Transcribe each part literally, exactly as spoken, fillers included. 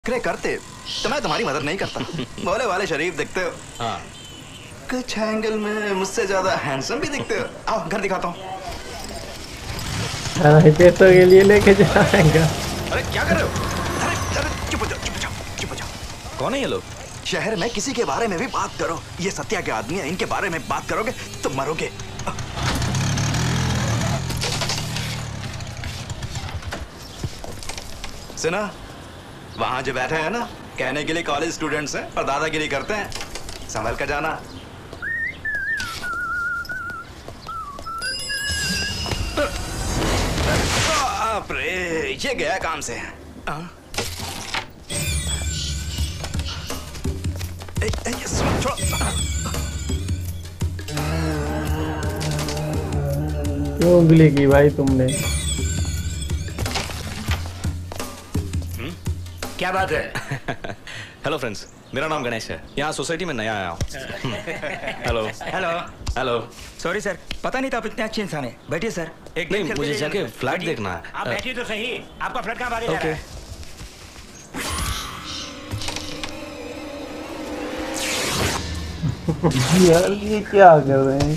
नखरे करते तो मैं तुम्हारी मदद नहीं करता। बोले वाले शरीफ दिखते हो। हाँ। कुछ एंगल में मुझसे ज्यादा हैंडसम भी दिखते हो। आओ घर दिखाता हूँ। पैसों के लिए लेके जाएगा। अरे क्या कर रहे हो? अरे अरे चुप हो जाओ, चुप हो जाओ, चुप हो जाओ। कौन है ये लोग? शहर में किसी के बारे में भी बात करो, ये सत्या के आदमी है, इनके बारे में बात करोगे तो मरोगे। सुना, वहां जो बैठे हैं ना, कहने के लिए कॉलेज स्टूडेंट्स हैं और दादागिरी करते हैं। संभल कर जाना। बाप रे, ये गया काम से। आ? ए, ए, क्यों उंगली की भाई तुमने? क्या बात है? हेलो फ्रेंड्स, मेरा नाम गणेश है, यहाँ सोसाइटी में नया आया हूँ। Hello hello hello. Sorry sir, पता नहीं था आप इतने अच्छे इंसान हैं। बैठिए सर। एक नहीं, मुझे जाके फ्लैट देखना है। आप बैठिए तो सही। आपका फ्लैट कहाँ भागे जा रहा है? यार ये क्या कर रहे हैं?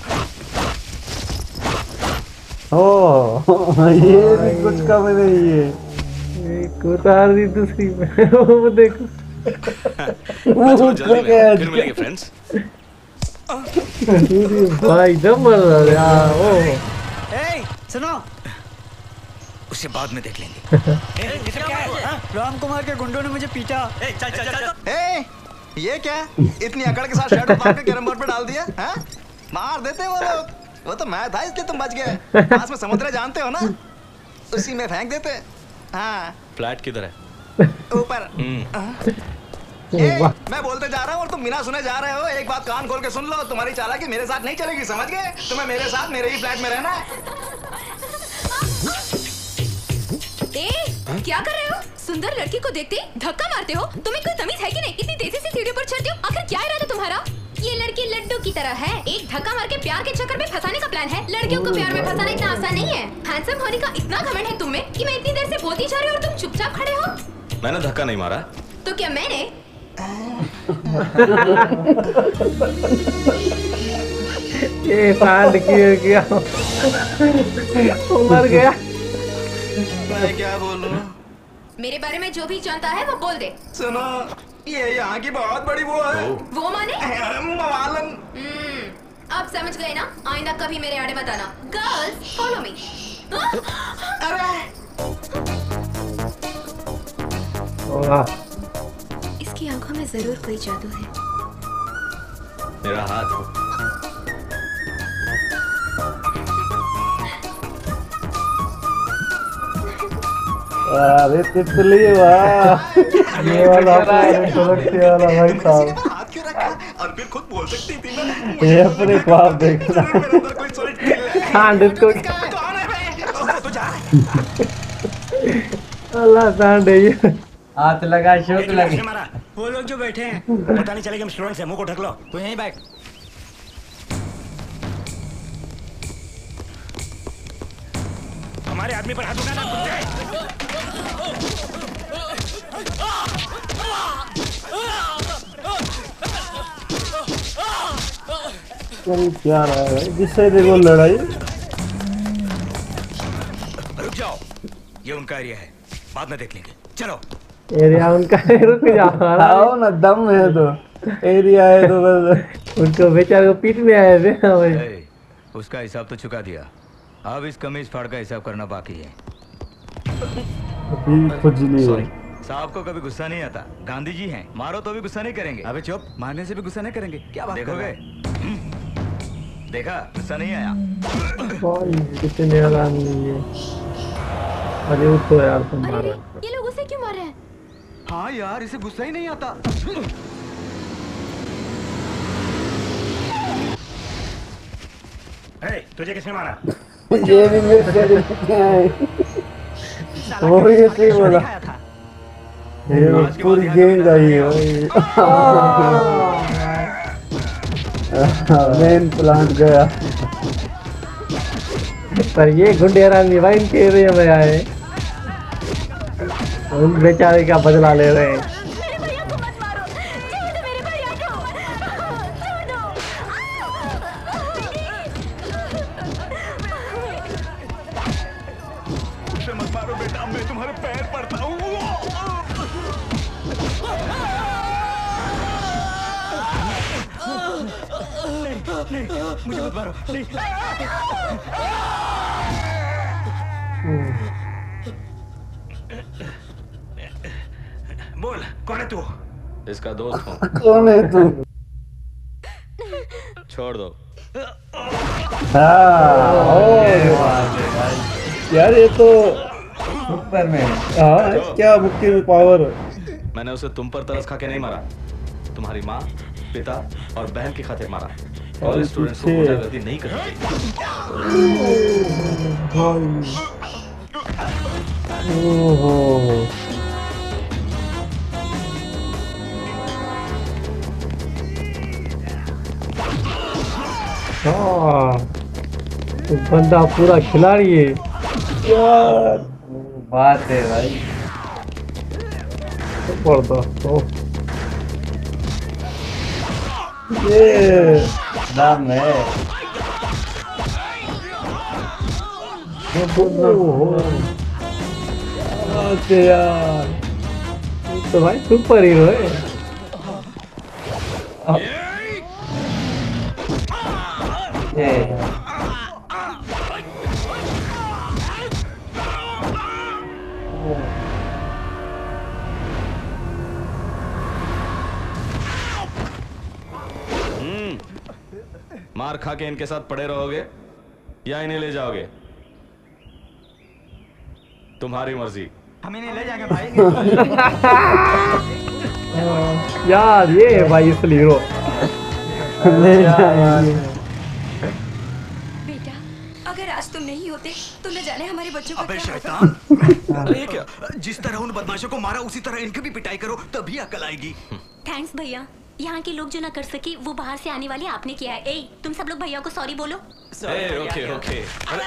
ओ ये भी कुछ कम नहीं है। एक उतार दी दूसरी में। वो देखो। वो फिर मिलेंगे फ्रेंड्स। भाई जबरदस्त यार। ओ ए सुनो, उससे बाद में देख लेंगे। ए, ये क्या है? राम कुमार के गुंडों ने मुझे पीटा। ए, चल चल चल। ए, ये क्या? इतनी अकड़ के साथ शर्ट उतार के कैरम बोर्ड पे डाल दिया? हैं? मार देते वो लोग। वो तो मैं था इसलिए तुम बच गए। पास में समुद्र जानते हो ना? उसी में फेंक देते। हाँ। फ्लैट किधर है? ऊपर। ए, मैं बोलते जा रहा हूँ और तुम बिना सुने जा रहे हो। एक बात कान खोल के सुन लो, तुम्हारी चालाकी मेरे साथ नहीं चलेगी, समझ गए? तुम्हें मेरे साथ मेरे ही फ्लैट में रहना है। ए, क्या कर रहे हो? सुंदर लड़की को देखते ही धक्का मारते हो? तुम्हें कोई तमीज है कि नहीं? इतनी तेजी से सीढ़ियों पर चढ़ते हो? आखिर क्या इरादा तुम्हारा? ये लड़की लड्डू की तरह है, एक धक्का मार के प्यार के चक्कर में फंसाने का प्लान है। लड़कियों को प्यार में फंसाना इतना आसान नहीं है। हैंडसम होने का इतना घमंड है तुम में कि मैं इतनी देर से बोलती जा रही हूँ और तुम चुपचाप खड़े हो। मैंने धक्का नहीं मारा। तो क्या मैंने? ये सांड किया क्या? मर गया। मैं क्या बोलूं? मेरे बारे में जो भी जानता है वो बोल दे। सुनो, ये यहाँ की बहुत बड़ी वो है। वो माने? मवालन। अब समझ गए ना? आइंदा कभी मेरे आड़े मत आना। Girls follow me. अरे इसकी आंखों में जरूर कोई जादू है। मेरा हाथ। अरे तितली वाह। ये वाला वाला भाई साहब। हाथ क्यों रखा? और फिर खुद बोल सकती थी ना। ये अपने ख्वाब देखना। सांड इसको अल्लाह सांड है ये। हाथ लगा शोक लगे। वो लोग जो बैठे हैं पता नहीं चलेगा। स्टूडेंट्स हैं, मुंह को ढक लो। तू यहीं बैठ। हमारे आदमी पर हाथ उठाना कुत्ते। क्या रहा है जिससे देखो लड़ाई। रुक जाओ, ये उनका एरिया है, बाद में देख लेंगे। चलो। एरिया उनका है, रुक जाओ। आओ ना, दम है तो एरिया है तो बस। उनको बेचारे को पीठ में आए थे भाई। उसका हिसाब तो चुका दिया, अब इस कमीज फाड़ का हिसाब करना बाकी है। सॉरी साहब को कभी गुस्सा नहीं आता। गांधी जी हैं, मारो तो भी गुस्सा नहीं करेंगे। अबे चुप, मारने से भी गुस्सा नहीं करेंगे। क्या बात देखोगे? देखा, गुस्सा नहीं आया। कितने आराम नहीं है। अरे उठो यार, तुम मारो। ये लोग उसे क्यों मार रहे हैं? हाँ यार, इसे गुस्सा ही नहीं आता। ए, तुझे किसने मारा? ये भी मेरे से है। वो ये सही बोला। ये पूरी गेंद आई है मेन प्लांट गया। पर ये गुंडेरा नहीं भाई, इनके एरिया में आए। उन बेचारे का बदला ले रहे हैं। मेरे भैया को मत मारो, छोड़ दो मेरे भैया को, छोड़ दो। मुझे मत मारो बेटा, मैं तुम्हारे पैर पड़ता हूँ। नहीं, नहीं, मुझे मत मारो, नहीं। बोल, कौन है तू? इसका दोस्त हूँ। कौन है तू? छोड़ दो। हाँ, यार ये तो सुपरमैन। हाँ, क्या मुक्की में पावर। मैंने उसे तुम पर तरस खा के नहीं मारा, तुम्हारी माँ, पिता और बहन की खातिर मारा। कॉलेज स्टूडेंट्स को गुंडागर्दी नहीं करनी चाहिए। ओहो, हाँ, तो बंदा पूरा खिलाड़ी है यार। बात है भाई, जबरदस्त। ये नाम है। ओहो, अच्छा यार, ये तो भाई सुपर हीरो है। ये मार खा के इनके साथ पड़े रहोगे या इन्हें ले जाओगे? तुम्हारी मर्जी। हम इन्हें ले जाएंगे भाई। यार ये है भाई असली हीरो। ले जाएंगे। बेटा, अगर आज तुम नहीं होते तो न जाने हमारे बच्चों का अबे क्या होता। शैतान, अरे ये क्या? जिस तरह उन बदमाशों को मारा उसी तरह इनकी भी पिटाई करो, तभी अकल आएगी। थैंक्स भैया, यहाँ के लोग जो ना कर सके वो बाहर से आने वाले आपने किया है। ए, तुम सब लोग भैया को सॉरी बोलो। ए, ओके ओके।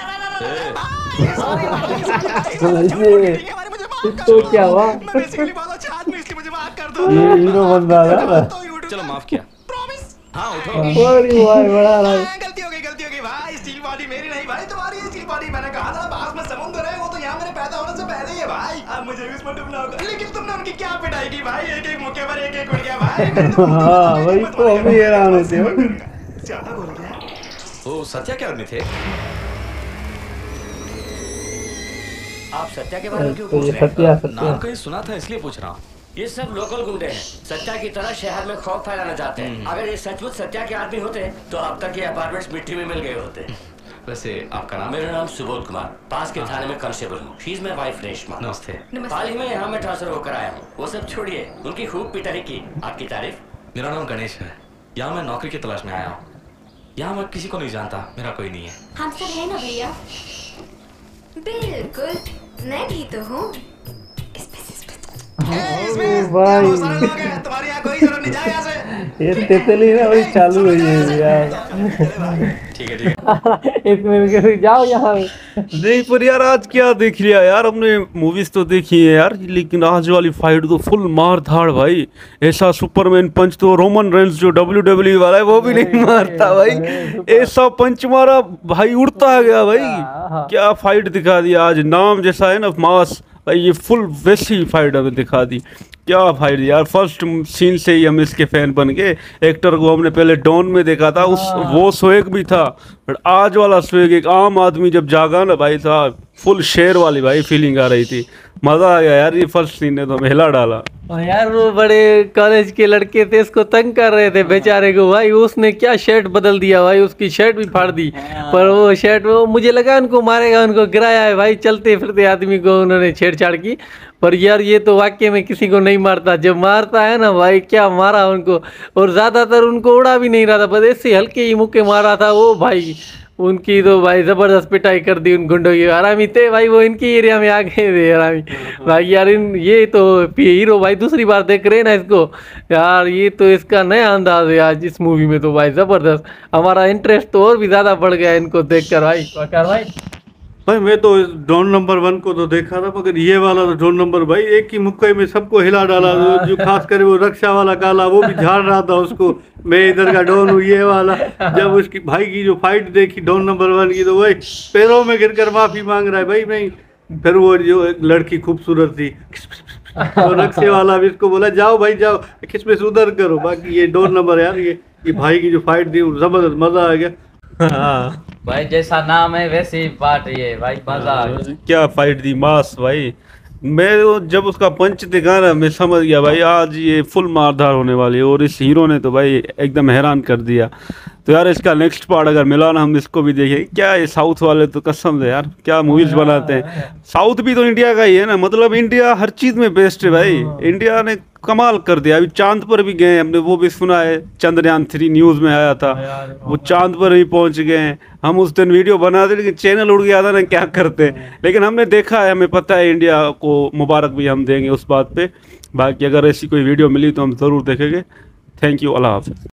तो क्या हुआ? मैं बेसिकली बहुत अच्छा आदमी, इसलिए मुझे माफ कर दो। ये हीरो बंदा है ना। चलो माफ किया। प्रॉमिस। हाँ उठो। बड़ी भाई बड़ा रहा है। गलती हो गई, गलती हो गई भाई। स्टील बॉडी मेरी नहीं भाई, तुम्हारी है स्टील बॉडी। मैंने कहा था पास में समुद्र है, वो तो यहाँ मेरे पैदा होने से पहले ही है भाई। अब मुझे भी उसमें डूबना होगा। लेकिन तुमने उनकी क्या पिटाई की भाई, एक एक मौके पर एक एक उड़ गया भाई। हाँ वही तो हम भी हैरान होते हैं। ज्यादा बोल गया। वो सत्या के आदमी थे? आप सत्या के बारे में क्यों तो पूछ ये रहे हैं? सत्या सत्या नाम कहीं सुना था इसलिए पूछ रहा हूँ। ये सब लोकल गुंडे हैं, सत्या की तरह शहर में खौफ फैलाना चाहते हैं। अगर ये सचमुच सत्या के आदमी होते तो अब तक ये अपार्टमेंट्स मिट्टी में मिल गए होते। वैसे आपका नाम? मेरा नाम सुबोध कुमार, पास के थाने में कांस्टेबल हूँ। She is my wife Reshma. नमस्ते। हाल ही में यहाँ में ट्रांसफर होकर आया हूँ। वो सब छोड़िए, उनकी खूब पिटाई की। आपकी तारीफ? मेरा नाम गणेश है। यहाँ मैं नौकरी की तलाश में आया हूँ। यहाँ मैं किसी को नहीं जानता, मेरा कोई नहीं है। हम सब है ना भैया? बिल्कुल, मैं भी तो हूँ। भाई तुम्हारी यहाँ कोई जरूरत नहीं, जाए यहाँ से। ये तितली ना वही चालू हुई है यार। ठीक है ठीक है। एक मिनट के जाओ यहाँ। नहीं पर यार आज क्या देख लिया यार, हमने मूवीज तो देखी है यार, लेकिन आज वाली फाइट तो फुल मार धाड़ भाई। ऐसा सुपरमैन पंच तो रोमन रेंस जो डब्ल्यू डब्ल्यू ई वाला है वो भी नहीं मारता भाई। ऐसा पंच मारा भाई, उड़ता गया भाई। क्या फाइट दिखा दिया आज, नाम जैसा है ना मास भाई, ये फुल वैसी फाइट हमें दिखा दी। क्या फाइट यार, फर्स्ट सीन से ही हम इसके फैन बन गए। एक्टर को हमने पहले डॉन में देखा था, उस वो स्वेग भी था, बट आज वाला स्वेग एक आम आदमी जब जागा ना भाई साहब, फुल शेर वाली भाई फीलिंग आ रही थी। मजा आ गया यार, ये फर्स्ट सीन ने तो हिला डाला। और यार वो बड़े कॉलेज के लड़के थे, इसको तंग कर रहे थे बेचारे को भाई। उसने क्या शर्ट बदल दिया भाई, उसकी शर्ट भी फाड़ दी। पर वो शर्ट वो मुझे लगा उनको मारेगा, उनको गिराया है भाई। चलते फिरते आदमी को उन्होंने छेड़छाड़ की। पर यार ये तो वाकई में किसी को नहीं मारता, जब मारता है ना भाई क्या मारा उनको। और ज़्यादातर उनको उड़ा भी नहीं रहा था, बस ऐसे हल्के ही मुक्के मारा था वो भाई। उनकी तो भाई ज़बरदस्त पिटाई कर दी उन गुंडों की। हरामी थे भाई वो, इनकी एरिया में आ गए थे हरामी भाई। यार इन ये तो हीरो भाई दूसरी बार देख रहे हैं ना इसको यार, ये तो इसका नया अंदाज है आज इस मूवी में तो भाई ज़बरदस्त। हमारा इंटरेस्ट तो और भी ज़्यादा बढ़ गया इनको देख कर भाई। कर भाई भाई मैं तो डॉन नंबर वन को तो देखा था, मगर ये वाला तो डॉन नंबर भाई एक ही मुक्के में सबको हिला डाला। जो खास कर वो रक्षा वाला काला वो भी झाड़ रहा था उसको, मैं इधर का डॉन हूँ ये वाला। जब उसकी भाई की जो फाइट देखी डॉन नंबर वन की, तो भाई पैरों में गिर कर माफी मांग रहा है भाई नहीं। फिर वो जो एक लड़की खूबसूरत थी तो रक्षे वाला भी इसको बोला जाओ भाई जाओ किसमें उधर करो। बाकी ये डॉन नंबर यार, ये ये भाई की जो फाइट थी जबरदस्त, मजा आ गया। हाँ भाई जैसा नाम है वैसे ही पार्ट ये भाई, मजा आ गया। क्या फाइट थी मास भाई। मैं वो जब उसका पंच दिखा ना मैं समझ गया भाई आज ये फुल मारधार होने वाली है, और इस हीरो ने तो भाई एकदम हैरान कर दिया। तो यार इसका नेक्स्ट पार्ट अगर मिला ना हम इसको भी देखें। क्या ये साउथ वाले तो कसम से यार क्या मूवीज बनाते हैं। साउथ भी तो इंडिया का ही है ना, मतलब इंडिया हर चीज में बेस्ट है भाई। इंडिया ने कमाल कर दिया। अभी चांद पर भी गए, हमने वो भी सुना है, चंद्रयान थ्री न्यूज में आया था, वो चांद पर भी पहुंच गए। हम उस दिन वीडियो बना दे लेकिन चैनल उड़ गया था ना, क्या करते। लेकिन हमने देखा है, हमें पता है, इंडिया को मुबारक भी हम देंगे उस बात पे। बाकी अगर ऐसी कोई वीडियो मिली तो हम ज़रूर देखेंगे। थैंक यू, अल्लाह हाफ़िज़।